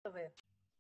Вы.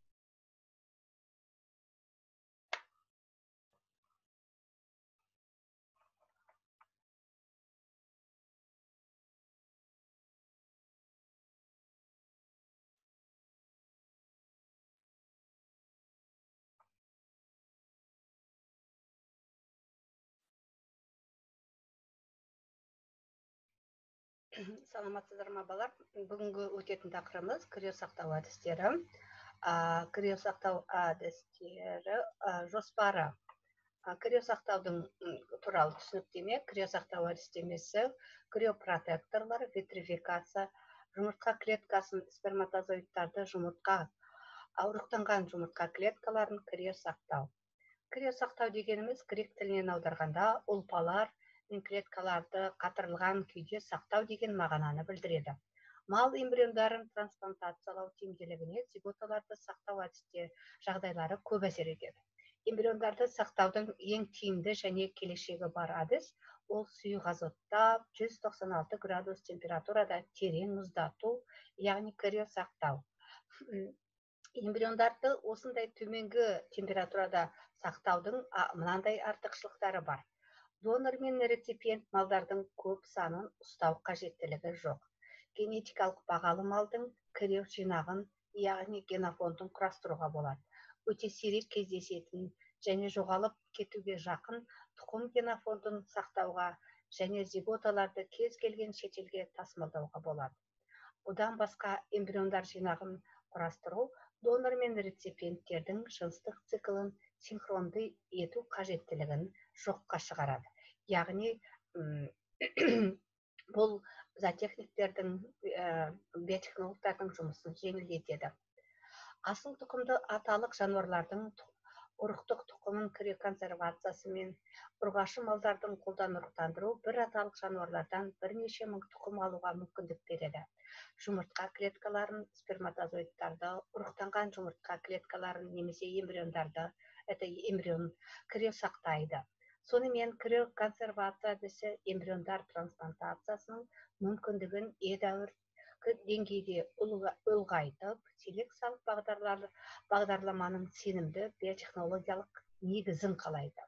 Саламатсыздар ма балар? Бүгінгі өтетін тақырыбымыз кіре сақтау әдістері. Кіре сақтау әдістері жоспары. Кіре сақтаудың туралы түсініктеме, кіре сақтау әдістемесі, криопротекторлар, витрификация, жұмыртқа клеткасын, сперматозоидтарды жұмыртқа, аурықтанған жұмыртқа клеткаларын кіре сақтау. Кіре сақтау дегеніміз грек тілінен аударғанда ұлпалар мен клеткаларды қатырылған күйде сақтау деген мағынаны білдіреді. Мал эмбриондарын трансплантациялау тиімділігіне зиготаларды сақтау жағдайлары көп әсер етеді. Эмбриондарды сақтаудың ең тиімді және келешегі бар әдіс ол сұйық азотта 196 градус температурада терең мұздату, яғни кіре сақтау. Эмбриондарды осындай төменгі температурада сақтаудың мынандай артықшылықтары бар. Донор мен реципиент малдардың көп санын ұстау қажеттілігі жоқ. Генетикалық бағалы малдың кіре жинағын, яғни генофондын құрастыруға болады. Өте сирек кездесетін және жоғалып кетуге жақын тұқым генофондын сақтауға және зиготаларды кез келген шетелге тасымалдауға болады. Бұдан басқа эмбриондар жинағын құрастыру донор мен реципиенттердің жыныстық циклін синхронды ету қажеттілігін жоққа шығарады. Яғни бұл зоотехниктердің, биотехнологтардың жұмысын жеңілдетеді. Асыл тұқымды аталық жануарлардың ұрықтық тұқымын кіре консервациясы мен ұрғашы малдардың қолдан ұрықтандыру бір аталық жануарлардан бірнеше мың тұқым алуға мүмкіндік береді. Жұмыртқа клеткаларын, сперматозоидтарды, ұрықтанған жұмыртқа клеткаларын немесе эмбриондарды, эмбрион кіре сақтайды. Сонымен кіре консервация әдісі эмбриондар трансплантациясының мүмкіндігін едәуір деңгейде ұлғайтып, селекциялық бағдарламаның сенімді биотехнологиялық негізін қалайды.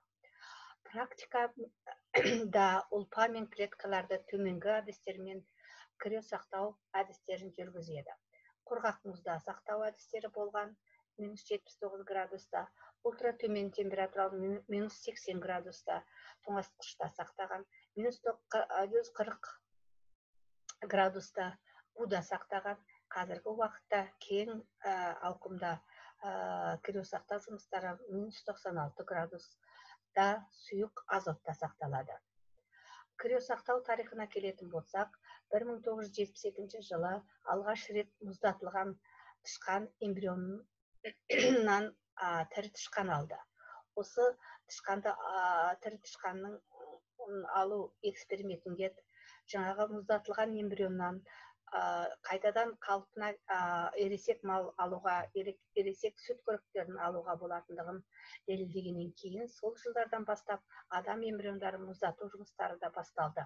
Практикада ұлпа мен клеткаларды төменгі әдістермен кіре сақтау әдістерін жүргізеді. Құрғақ мұзда сақтау әдістері болған -79 градуста, ультра төмен температуралы -80 градуста, тоңазытқышта сақтаған, -140 градуста буда сақтаған. Қазіргі уақытта кең ауқымда кіре сақтау жұмыстары -96 градуста сұйық азотта сақталады. Кіре сақтау тарихына келетін болсақ, 1972 жылы алғаш рет мұздатылған тышқан эмбрионнан тірі тышқан алды. Осы тірі тышқанның алу экспериментінде жаңағы мұздатылған эмбрионнан қайтадан қалпына ересек мал алуға, ересек сүт көріктерін алуға болатындығын дәлелдегеннен кейін, сол жылдардан бастап адам эмбриондарын мұздату жұмыстары да басталды.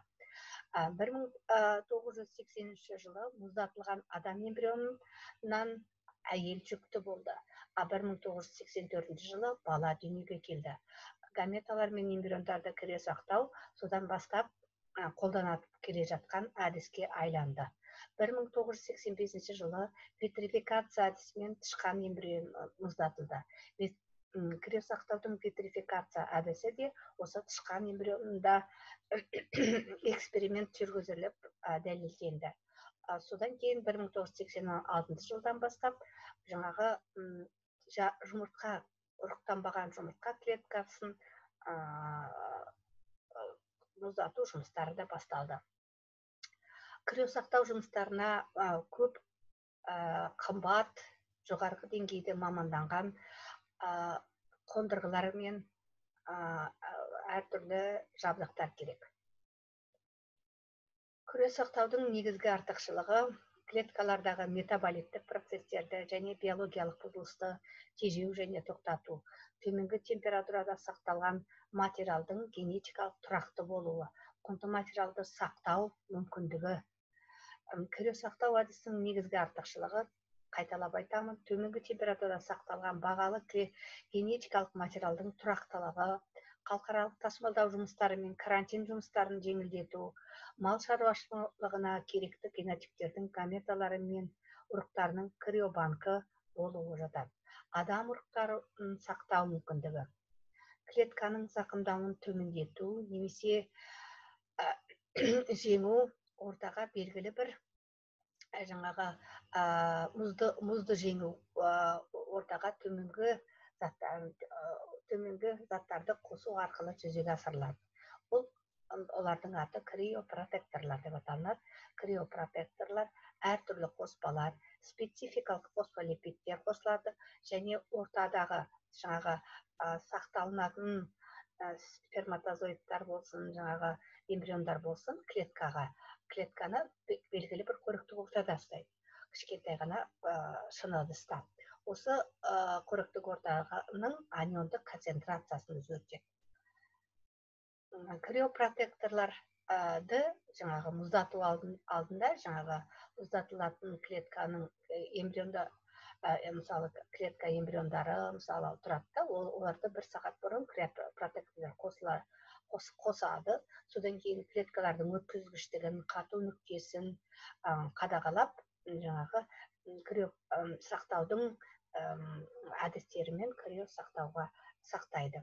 1980 жылы мұздатылған адам эмбрионнан әйел жүкті болды. 1984 жылы бала дүниеге келді. Гаметалар мен эмбриондарды кіре сақтау содан бастап қолданылып келе жатқан әдіске айланды. 1985 жылы витрификация әдісімен тышқан эмбрион мұздатылды. Кіре сақтаудың витрификация әдісі де осы тышқан эмбрионында эксперимент жүргізіліп дәлелденді. Содан кейін 1986 жылдан бастап жаңағы жұмыртқа, ұрықтанбаған жұмыртқа клеткасын мұздату жұмыстары да басталды. Кіре сақтау жұмыстарына көп қымбат, жоғарғы деңгейде маманданған қондырғылар мен әртүрлі жабдықтар керек. Кіре сақтаудың негізгі артықшылығы клеткалардағы метаболиттік процестерді және биологиялық бұзылысты тежеу және тоқтату, төменгі температурада сақталған материалдың генетикалық тұрақты болуы, құнды материалды сақтау мүмкіндігі. Кіре сақтау әдісінің негізгі артықшылығы қайталап айтамын, төменгі температурада сақталған бағалы генетикалық материалдың тұрақтылығы, халықаралық тасымалдау жұмыстары мен карантин жұмыстарын жеңілдету, мал шаруашылығына керекті генотиптердің гаметалары мен ұрықтарының криобанкі болуы жатады. Адам ұрықтарын сақтау мүмкіндігі, клетканың зақымдануын төмендету немесе жеңу, ортаға белгілі бір жаңағы мұзды жеңу, ортаға төменгі заттарды қосу арқылы жүзеге асырылады. Олардың аты криопротекторлар деп аталынады. Криопротекторлар әртүрлі қоспалар, спецификалық фосфолипидтер қосылады және ортадағы жаңағы сақталынатын сперматозоидтар болсын, жаңағы эмбриондар болсын, клетканы белгілі бір қоректік ортада ұстайды. Кішкентай ғана шыны ыдыста. Осы қоректік ортаның аниондық концентрациясын өзгертеді. Криопротекторларды жаңағы мұздату алдында жаңағы мұздатылатын клетканың эмбрионда, мысалы клетка эмбриондары мысалы тұрады да, оларды 1 сағат бұрын криопротекторлар қосады. Содан кейін клеткалардың өткізгіштігін, қату нүктесін қадағалап, жаңағы крио сақтаудың әдістерімен крио сақтауға сақтайды.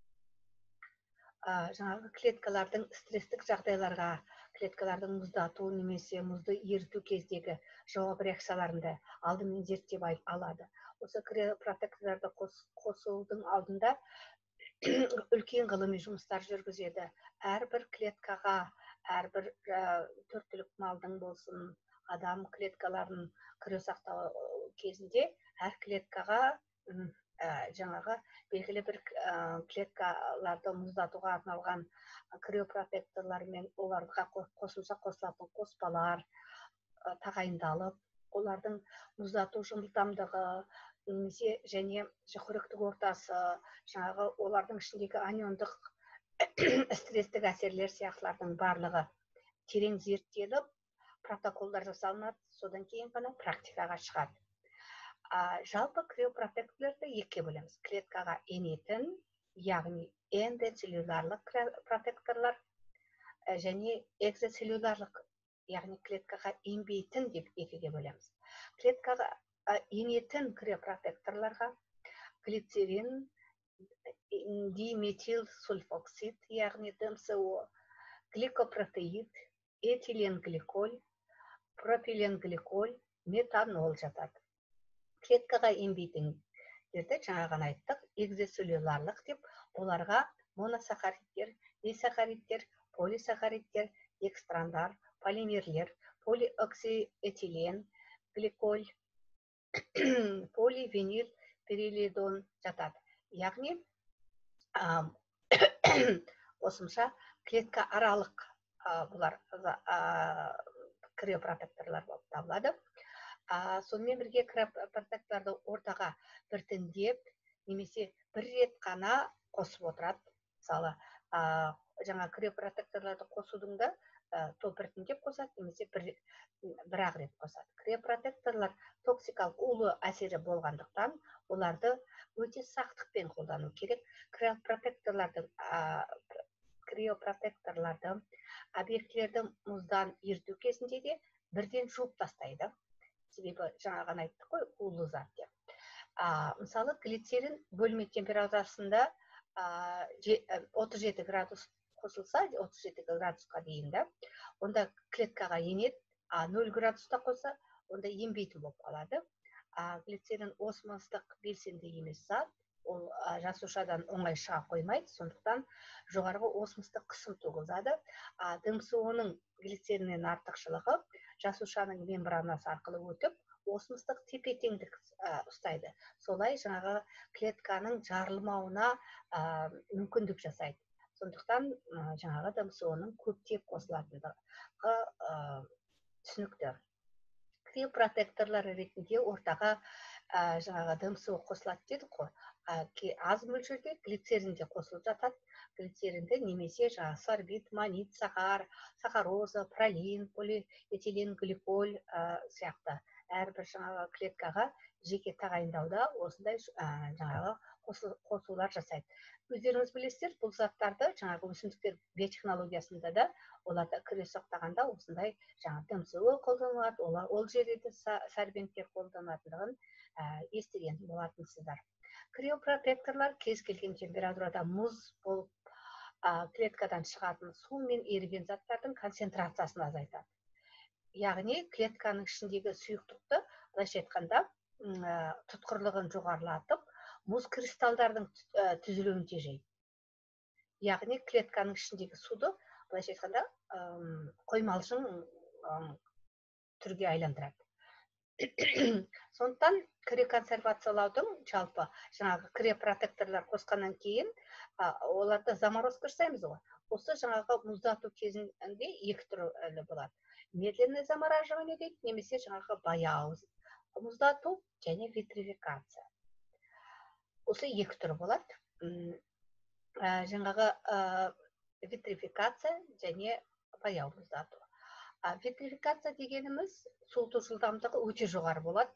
Жаңағы клеткалардың стресстік жағдайларға, клеткалардың мұздату немесе мұзды еріту кездегі жауап реакцияларында алдымен зерттеп алады. Осы криопротекторларды қосудың алдында үлкен ғылыми жұмыстар жүргізеді. Әрбір клеткаға, әрбір 4 түлік малдың болсын, адам клеткаларын криосақтау кезінде әр клеткаға жаңағы белгілі бір клеткаларды мұздатуға арналған криопротекторлар мен оларға қосымша қосылатын қоспалар тағайындалып, олардың мұздату жылдамдығы немесе және қоректік ортасы, жаңағы олардың ішіндегі аниондық стресстік әсерлер сияқтылардың барлығы терең зерттеліп, протоколдар жасалынады, содан кейін ғана практикаға шығады. Жалпы криопротекторларды екіге бөлеміз. Клеткаға енетін, яғни эндоцеллюлярлық протекторлар және экзоцеллюлярлық, яғни клеткаға енбейтін деп екіге бөлеміз. Клеткаға енетін криопротекторларға глицерин, диметил сульфоксид, яғни ДМСО, гликопротеид, этиленгликоль, пропиленгликоль, метанол жатады. Клеткаға енбейтіндерді жаңа айттық, экзоцеллюлярлық деп, оларға моносахаридтер, дисахаридтер, полисахаридтер, декстрандар, полимерлер, полиоксиэтилен, гликоль, поливинил пирилидон жатады. Яғни қосымша клетка аралық бұлар криопротекторлар болып табылады. Сонымен бірге криопротекторларды ортаға біртіндеп немесе бір рет қана қосып отырады. Мысалы, жаңа криопротекторларды қосудың да біртіндеп қосады, немесе бір-ақ рет қосады. Криопротекторлар токсикалық улы әсері болғандықтан, оларды өте сақтықпен қолдану керек. Криопротекторларды объектілерді мұздан ерту кезінде де бірден жуып тастайды. Себебі жаңа айттық қой, улы зат деп. Мысалы, глицерин бөлме температурасында 37 градус қосылса, 37 градусқа дейін, онда клеткаға енеді, 0 градуста қоса, онда енбейтін болып қалады. Глицерин осмостық белсенді емес зат, ол жасушадан оңай шыға қоймайды, сондықтан жоғарғы осмостық қысым туғызады. ДМСО-ның глицериннен артықшылығы жасушаның мембранасы арқылы өтіп, осмостық тепе-теңдік ұстайды. Солай жаңағы клетканың жарылмауына мүмкіндік жасайды. Сондықтан жаңағы ДМСО-ның көптеп қосылатындығы түсінікті. Криопротекторлар ретінде ортаға жаңағы ДМСО қосылады дедік қой. Аз мөлшерде глицеринде қосылып жатады. Глицеринді немесе сорбит, манит, сахароза, пролин, полиэтилен гликоль сияқты әрбір жаңағы клеткаға жеке тағайындауда осындай жаңағы қосулар жасайды. Өздеріңіз білесіздер, бұл заттарды жаңағы өсімдіктер биотехнологиясында да оларда криосақтағанда осындай жаңағы ДМСО қолданылады, ол жерде де сорбенттер қолданатындығын естіген болатынсыздар. Криопротекторлар кез келген температурада мұз болып клеткадан шығатын су мен еріген заттардың концентрациясын азайтады. Яғни клетканың ішіндегі сұйықтықты, былайша айтқанда, тұтқырлығын жоғарылатып, мұз кристалдардың түзілуін тежейді. Яғни клетканың ішіндегі суды, былайша айтқанда, қоймалжың түрге айландырады. Сондықтан криоконсервациялаудың жалпы жаңағы криопротекторлар қосқаннан кейін оларды заморозка жасаймыз ғой. Осы жаңағы мұздату кезінде екі түрі болады. Медленное замораживание дейді, немесе жаңағы баяу мұздату және витрификация. Осы екі түрі болады. Жаңағы витрификация және баяу мұздату. Витрификация дегеніміз суыту жылдамдығы өте жоғары болады.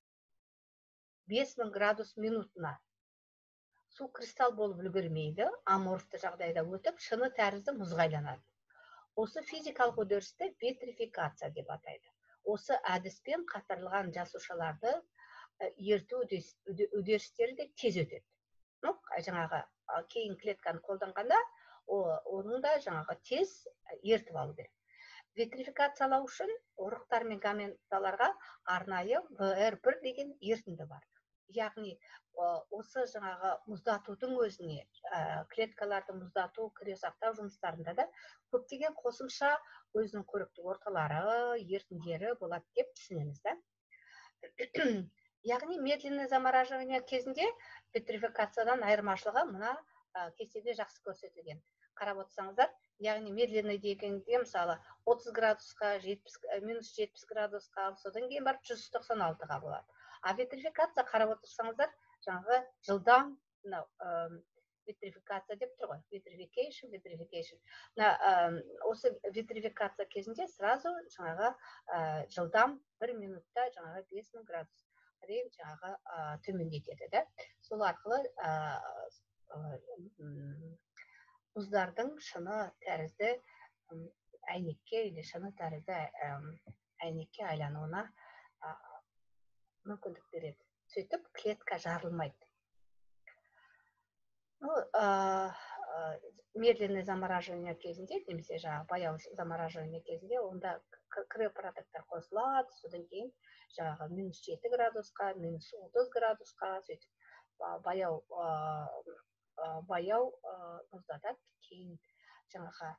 5000 градус минутына. Су кристалл болып үлгермейді, аморфты жағдайда өтіп, шыны тәрізді мұзға айланады. Осы физикалық үдерісті витрификация деп атайды. Осы әдіспен қатырылған жасушаларды ерту үдерістері де тез өтеді. Жаңағы кейін клетканы қолданғанда, оның да жаңағы тез ертіп алу керек. Витрификациялау үшін ұрықтар мен гаметаларға арнайы VR1 деген ерітінді бар. Яғни осы жаңағы мұздатудың өзіне, клеткаларды мұздату, криосақтау жұмыстарында да көптеген қосымша өзінің қоректік орталары, ерітіндері болады деп түсінеміз. Яғни медленное замораживание кезінде витрификациядан айырмашылығы мына кестеде жақсы көрсетілген. Қарап отырсаңыздар, яғни медленный дегенде мысалы 30 градусқа, минус 70 градусқа, содан кейін барып 196-ға болады. А витрификация қарап отырсаңыздар, жаңағы жылдам витрификация деп тұр ғой. Витрификейшн. Осы витрификация кезінде сразу жаңағы жылдам 1 минутта жаңағы 5000 градус дейін жаңағы төмендетеді. Сол арқылы мұздардың шыны тәрізді әйнекке или шыны тәрізді әйнекке айлануына мүмкіндік береді. Сөйтіп, клетка жарылмайды. Медленный замораживание кезінде, немесе жаңағы баяу замораживание кезінде, онда криопротектор қосылады, содан кейін жаңағы минус 7 градусқа, минус 30 градусқа, сөйтіп баяу мұздатады. Кейін жаңағы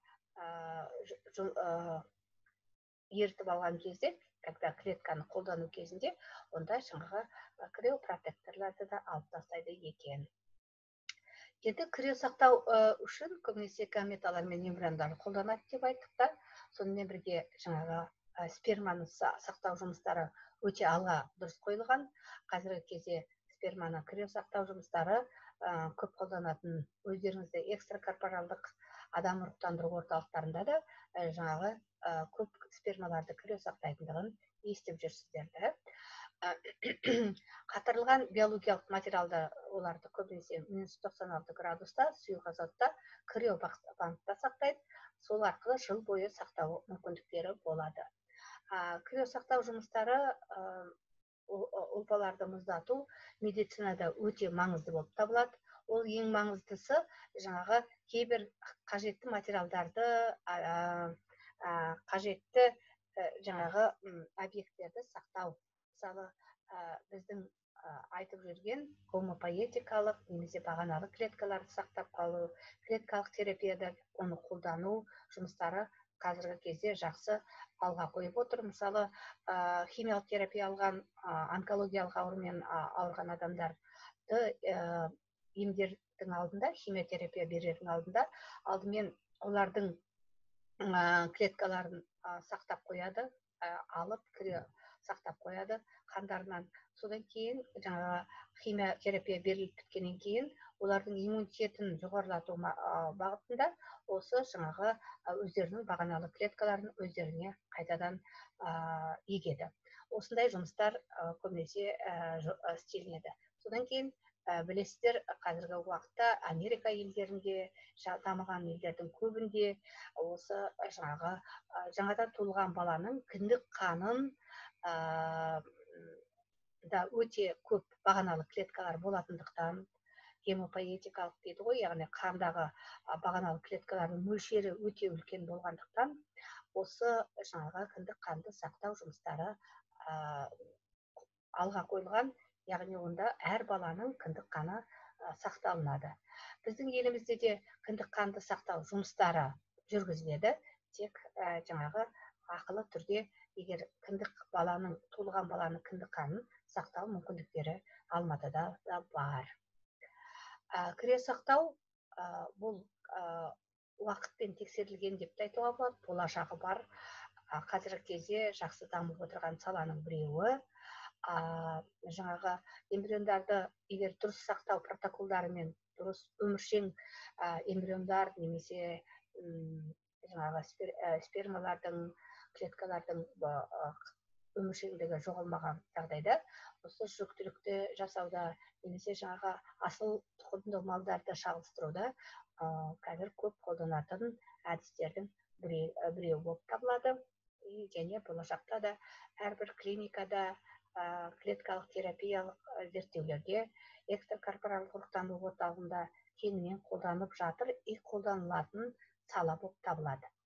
ертіп алған кезде, когда клетканы қолдану кезінде, онда жаңағы криопротекторларды да алып тастайды екен. Енді криосақтау үшін көбінесе гаметалар мен мембрандарды қолданады деп айттық та, сонымен бірге жаңағы сперманы сақтау жұмыстары өте алға дұрыс қойылған. Қазіргі кезде сперманы криосақтау жұмыстары көп қолданатын, өздеріңізде экстракорпоралдық адам ұрықтандыру орталықтарында да жаңағы көп спермаларды криосақтайтындығын естіп жүрсіздер. Қатырылған биологиялық материалда оларды көбінесе минус 96 градуста сұйық азотта криобанкта сақтайды. Сол арқылы жыл бойы сақтау мүмкіндіктері болады. Криосақтау жұмыстары ұлпаларды мұздату медицинада өте маңызды болып табылады. Ол ең маңыздысы жаңағы кейбір қажетті материалдарды, қажетті жаңағы объекттерді сақтау. Мысалы, біздің айтып жүрген гомопоэтикалық немесе бағаналы клеткаларды сақтап қалу, клеткалық терапияда оны қолдану жұмыстары қазіргі кезде жақсы алға қойып отыр. Мысалы, химиялық терапия алған, онкологиялық аурумен ауырған адамдарды емдердің алдында, химиотерапия берердің алдында, алдымен олардың клеткаларын сақтап қояды, алып сақтап қояды қандарынан. Содан кейін жаңағы химиотерапия беріліп біткеннен кейін олардың иммунитетін жоғарылату бағытында осы жаңағы өздерінің бағаналы клеткаларын өздеріне қайтадан егеді. осындай жұмыстар көбінесе істелінеді. Содан кейін білесіздер, қазіргі уақытта Америка елдерінде, дамыған елдердің көбінде осы жаңадан туылған баланың кіндік қанын да өте көп бағаналы клеткалар болатындықтан, гемопоэтикалық дейді ғой, яғни қандағы бағаналы клеткалардың мөлшері өте үлкен болғандықтан, осы кіндік қанды сақтау жұмыстары алға қойылған, яғни онда әр баланың кіндік қаны сақталынады. Біздің елімізде де кіндік қанды сақтау жұмыстары жүргізіледі, тек ақылы түрде, егер туылған баланың кіндік қанын сақтау мүмкіндіктері Алматыда да бар. Криосақтау бұл уақытпен тексерілген деп те айтуға болады, болашағы бар. Қазіргі кезде жақсы дамып отырған саланың біреуі. Эмбриондарды егер дұрыс сақтау протоколдарымен, дұрыс өміршең эмбриондар немесе спермалардың, клеткалардың өміршеңдігі жоғалмаған жағдайда, осы жүктілікті жасауда немесе асыл тұқымды малдарды шағылыстыруда қазір көп қолданатын әдістердің біреуі болып табылады. Және болашақта да әрбір клиникада, клеткалық терапиялық зерттеулерде, экстракорпоралдық ұрықтану орталығында кеңінен қолданып жатыр, қолданылатын сала болып табылады.